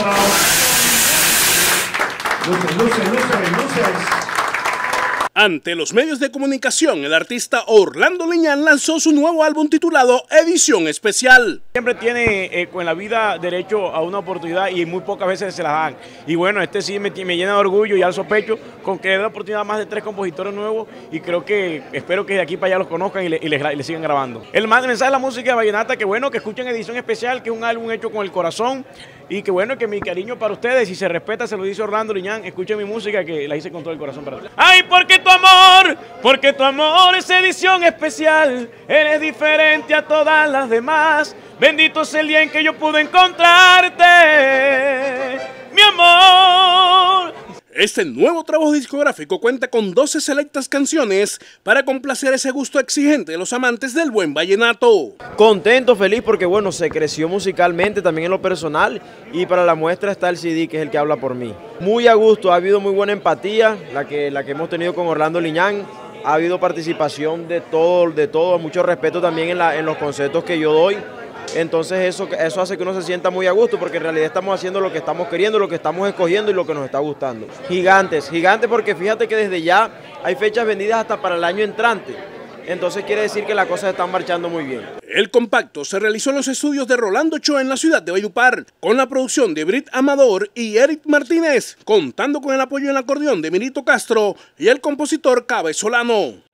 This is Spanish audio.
Luces. Ante los medios de comunicación, el artista Orlando Liñán lanzó su nuevo álbum titulado Edición Especial. Siempre tiene en la vida derecho a una oportunidad y muy pocas veces se la dan. Y bueno, este sí me llena de orgullo y alzo pecho con que le dé la oportunidad a más de 3 compositores nuevos y espero que de aquí para allá los conozcan y le sigan grabando. El mensaje de la música vallenata, que bueno, que escuchen Edición Especial, que es un álbum hecho con el corazón y que bueno, que mi cariño para ustedes, si se respeta, se lo dice Orlando Liñán, escuchen mi música que la hice con todo el corazón para ustedes. ¡Ay, porque tu amor es edición especial, eres diferente a todas las demás, bendito es el día en que yo pude encontrarte, mi amor. Este nuevo trabajo discográfico cuenta con 12 selectas canciones para complacer ese gusto exigente de los amantes del buen vallenato. Contento, feliz porque bueno, se creció musicalmente, también en lo personal, y para la muestra está el CD, que es el que habla por mí. Muy a gusto, ha habido muy buena empatía, la que hemos tenido con Orlando Liñán, ha habido participación de todo, mucho respeto también en los conceptos que yo doy. Entonces eso hace que uno se sienta muy a gusto porque en realidad estamos haciendo lo que estamos queriendo, lo que estamos escogiendo y lo que nos está gustando. Gigantes porque fíjate que desde ya hay fechas vendidas hasta para el año entrante. Entonces quiere decir que las cosas están marchando muy bien. El compacto se realizó en los estudios de Rolando Ochoa en la ciudad de Valledupar, con la producción de Brit Amador y Eric Martínez, contando con el apoyo en el acordeón de Mirito Castro y el compositor Cabe Solano.